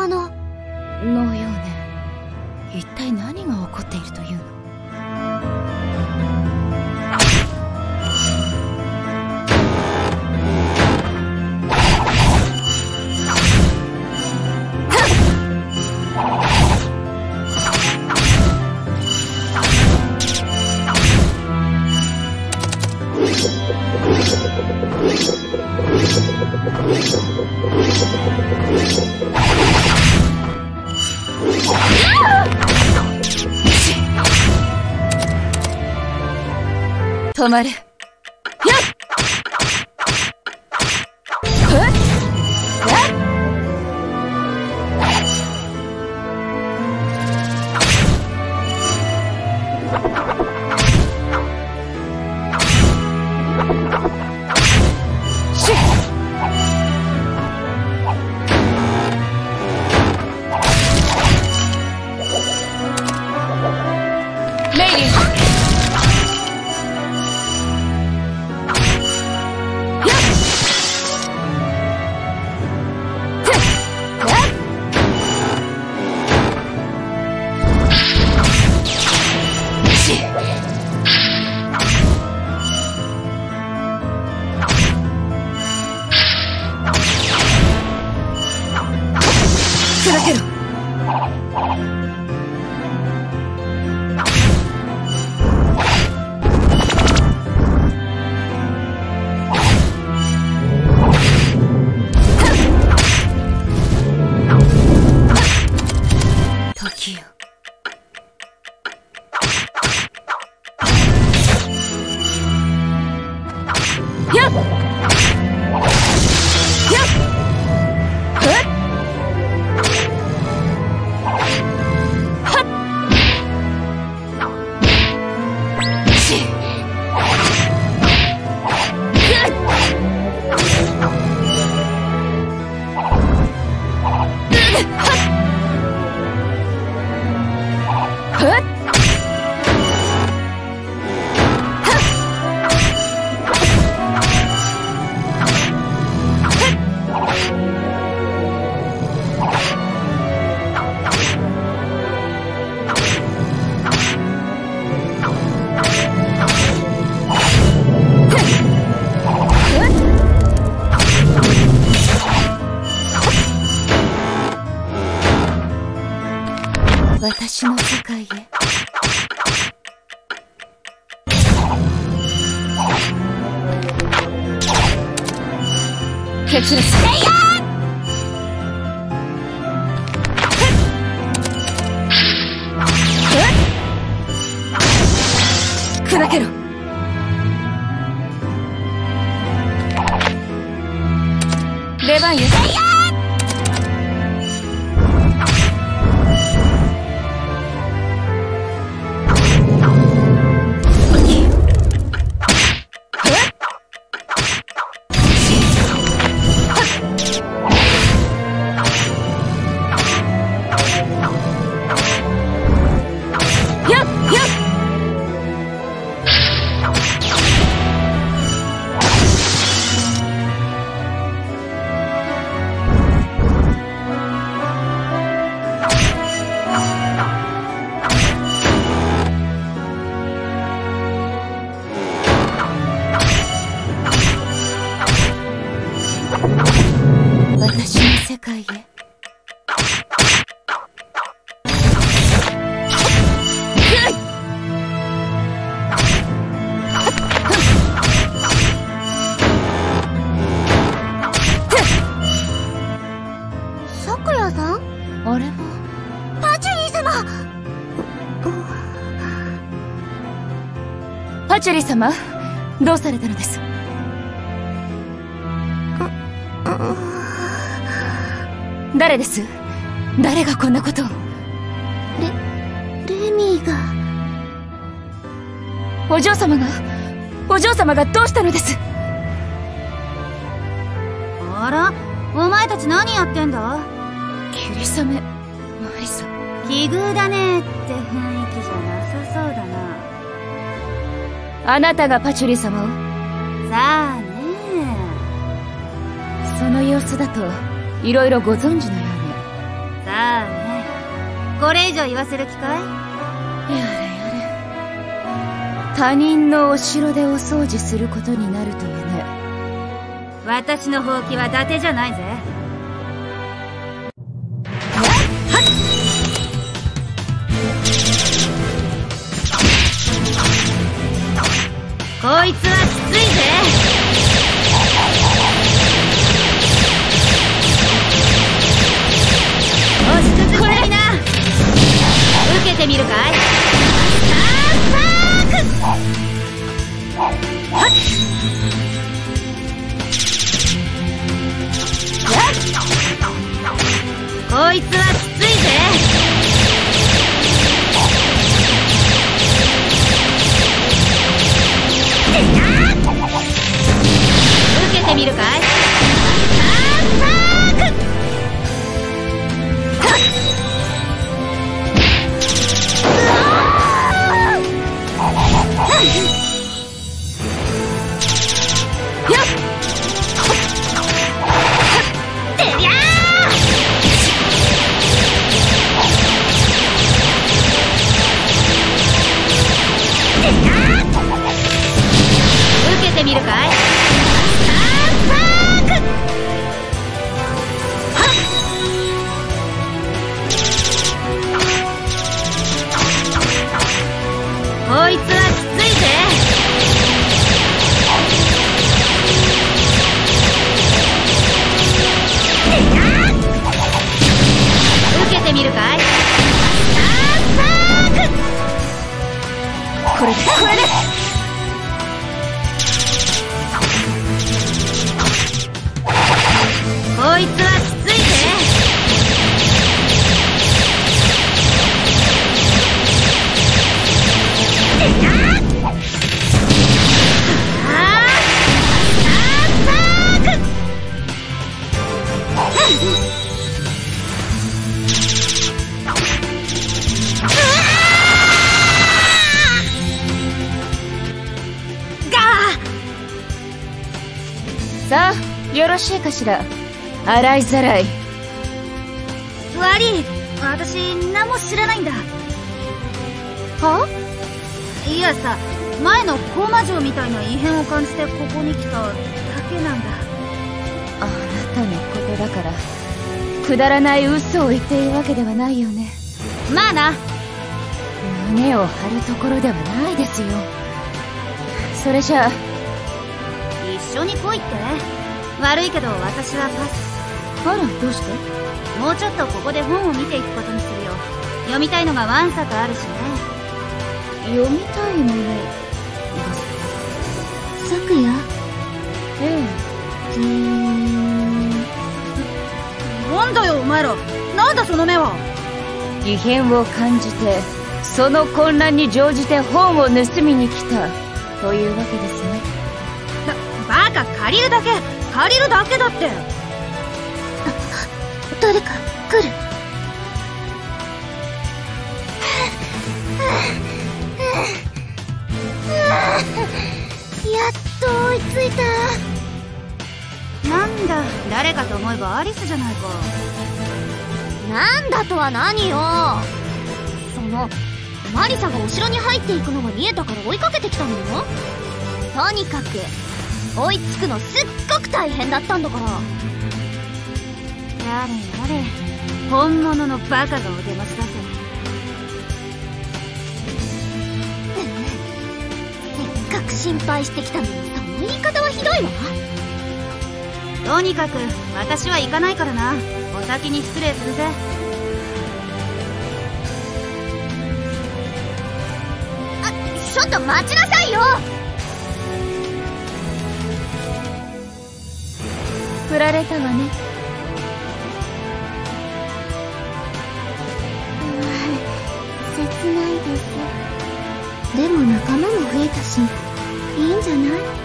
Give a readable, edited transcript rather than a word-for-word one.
様のようね。一体何が起こっているというの？止まれ。私の世界へ。決裂。砕けろ。出番よ。私の世界へ。 咲夜さん？ あれはパチュリー様。 パチュリー様、どうされたのです？誰です？誰がこんなことを？ レミーが。 お嬢様がどうしたのです？ あら、お前たち何やってんだ？ 霧雨、マリサ。 奇遇だねって雰囲気じゃなさそうだな。 あなたがパチュリー様を？ さあね。 その様子だといろいろご存知のようね。 さあね、これ以上言わせる気かい？ やれやれ。他人のお城でお掃除することになるとはね。 私のほうきは伊達じゃないぜ。こいつはきついぜ。押しつつこれな。受けてみるかい？こいつはきついぜ。受けてみるかい？受けてみるかい？こいつはきついぜ。受けてみるかい？これでこいつはきついぜ。 さあ、よろしいかしら。洗いざらい。 悪い、私何も知らないんだ。 は？ いやさ、前の高魔城みたいな異変を感じてここに来ただけなんだ。 あなたのことだからくだらない嘘を言っているわけではないよね。 まあな。 胸を張るところではないですよ。それじゃあ一緒に来いって。悪いけど私はパス。 あら、どうして？ もうちょっとここで本を見ていくことにするよ。読みたいのがわんさかあるしね。 読みたいものですか？ 昨夜？ ええ。 なんだよお前ら、なんだその目は。 異変を感じてその混乱に乗じて本を盗みに来たというわけですね。 バカ、借りるだけだって。誰か来る。やっと追いついた。なんだ、誰かと思えばアリスじゃないか。 なんだとは何よ。そのマリサがお城に入っていくのが見えたから追いかけてきたのよ。とにかく追いつくのすっごく大変だったんだから。 やれやれ、本物のバカがお出ましだぜ。 せっかく心配してきたのにその言い方はひどいわ。 とにかく私は行かないからな。お先に失礼するぜ。 ちょっと待ちなさいよ。 振られたわね。 切ないです。でも仲間も増えたし、いいんじゃない？